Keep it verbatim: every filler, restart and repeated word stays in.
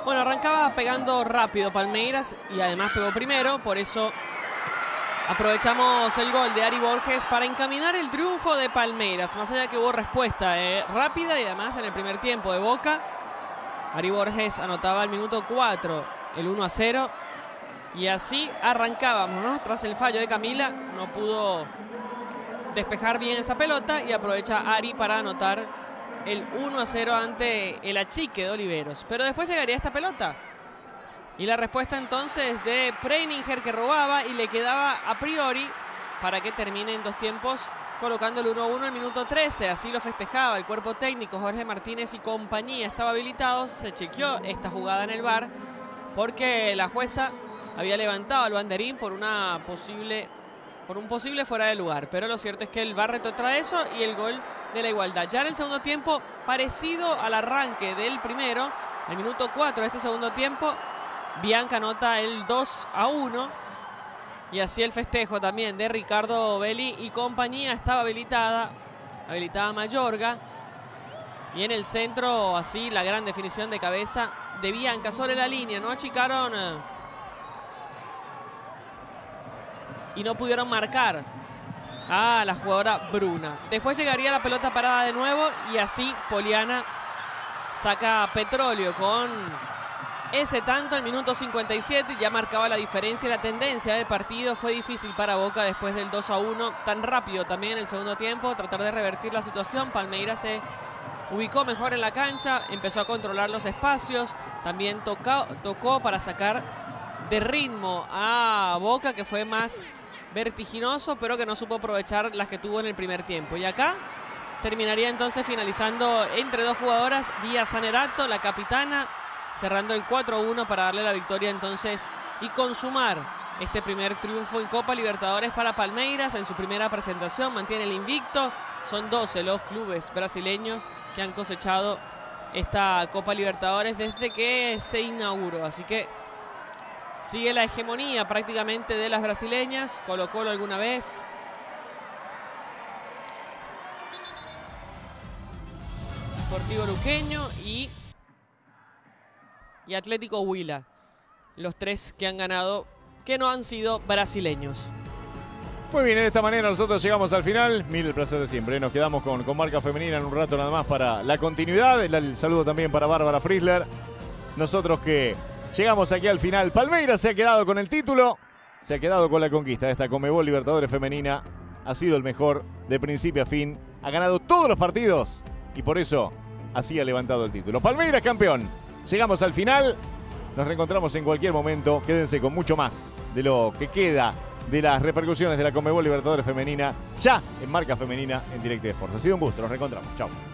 Bueno, arrancaba pegando rápido Palmeiras y además pegó primero, por eso aprovechamos el gol de Ari Borges para encaminar el triunfo de Palmeiras. Más allá que hubo respuesta eh, rápida y además en el primer tiempo de Boca, Ari Borges anotaba al minuto cuatro el uno a cero y así arrancábamos, ¿no? Tras el fallo de Camila no pudo despejar bien esa pelota y aprovecha Ari para anotar el uno a cero ante el achique de Oliveros. Pero después llegaría esta pelota. Y la respuesta entonces de Preininger, que robaba y le quedaba a priori para que termine en dos tiempos colocando el uno a uno al minuto trece. Así lo festejaba el cuerpo técnico. Jorge Martínez y compañía estaba habilitados. Se chequeó esta jugada en el V A R porque la jueza había levantado el banderín por una posible... por un posible fuera de lugar, pero lo cierto es que el V A R retrotrae eso y el gol de la igualdad. Ya en el segundo tiempo, parecido al arranque del primero, el minuto cuatro de este segundo tiempo, Bianca anota el dos a uno y así el festejo también de Ricardo Belli y compañía. Estaba habilitada, habilitada Mayorga, y en el centro así la gran definición de cabeza de Bianca sobre la línea. No achicaron y no pudieron marcar a la jugadora Bruna. Después llegaría la pelota parada de nuevo y así Poliana saca Petróleo con ese tanto al minuto cincuenta y siete. Ya marcaba la diferencia y la tendencia del partido. Fue difícil para Boca después del dos a uno. Tan rápido también en el segundo tiempo tratar de revertir la situación. Palmeiras se ubicó mejor en la cancha, empezó a controlar los espacios. También tocó, tocó para sacar de ritmo a Boca, que fue más vertiginoso, pero que no supo aprovechar las que tuvo en el primer tiempo. Y acá terminaría entonces finalizando entre dos jugadoras, Vía Zanerato, la capitana, cerrando el cuatro a uno para darle la victoria entonces y consumar este primer triunfo en Copa Libertadores para Palmeiras. En su primera presentación mantiene el invicto. Son doce los clubes brasileños que han cosechado esta Copa Libertadores desde que se inauguró, así que sigue la hegemonía prácticamente de las brasileñas. Colo-Colo alguna vez. Deportivo Luqueño y, y Atlético Huila. Los tres que han ganado, que no han sido brasileños. Muy bien, de esta manera nosotros llegamos al final. Mil el placer de siempre. Nos quedamos con, con Marca Femenina en un rato nada más para la continuidad. El saludo también para Bárbara Frizzler. Nosotros que llegamos aquí al final. Palmeiras se ha quedado con el título, se ha quedado con la conquista de esta Conmebol Libertadores Femenina. Ha sido el mejor de principio a fin. Ha ganado todos los partidos y por eso así ha levantado el título. Palmeiras campeón. Llegamos al final. Nos reencontramos en cualquier momento. Quédense con mucho más de lo que queda de las repercusiones de la Conmebol Libertadores Femenina ya en Marca Femenina en Directo Sports. Ha sido un gusto. Nos reencontramos. Chao.